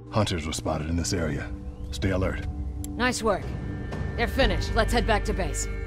Hunters were spotted in this area. Stay alert. Nice work. They're finished. Let's head back to base.